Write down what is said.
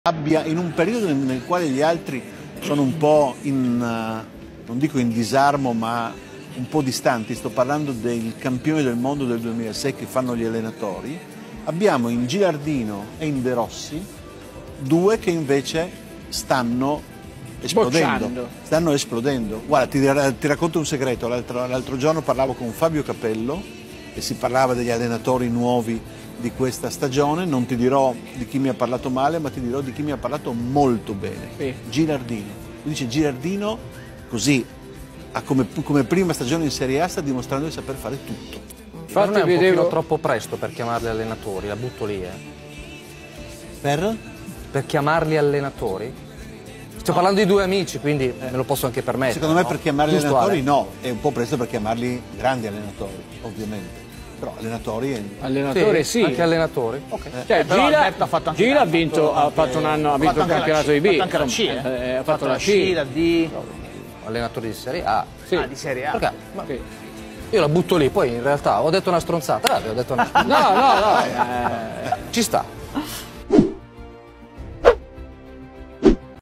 abbia in un periodo nel quale gli altri sono un po' non dico in disarmo, ma un po' distanti, sto parlando dei campioni del mondo del 2006 che fanno gli allenatori, abbiamo in Gilardino e in De Rossi due che invece stanno esplodendo. Guarda, ti racconto un segreto, l'altro giorno parlavo con Fabio Capello e si parlava degli allenatori nuovi di questa stagione, non ti dirò di chi mi ha parlato male, ma ti dirò di chi mi ha parlato molto bene. Sì. Gilardino. Mi dice Gilardino così, come prima stagione in Serie A sta dimostrando di saper fare tutto. Ma non è un pochino troppo presto per chiamarli allenatori, la butto lì, Per chiamarli allenatori? Sto parlando di due amici, quindi me lo posso anche permettere. Secondo me no? per chiamarli Giusto, allenatori no, è un po' presto per chiamarli grandi allenatori, ovviamente. Però allenatori sì. Anche allenatori? Okay. Cioè, Gira ha vinto un anno, ha vinto il campionato di B. Ha fatto anche la C, ha fatto la C, la D. Allenatori di Serie A. Sì. Ah, di Serie A. Perché? Sì. Io la butto lì, poi in realtà ho detto una stronzata. Ho detto una... No. Ci sta.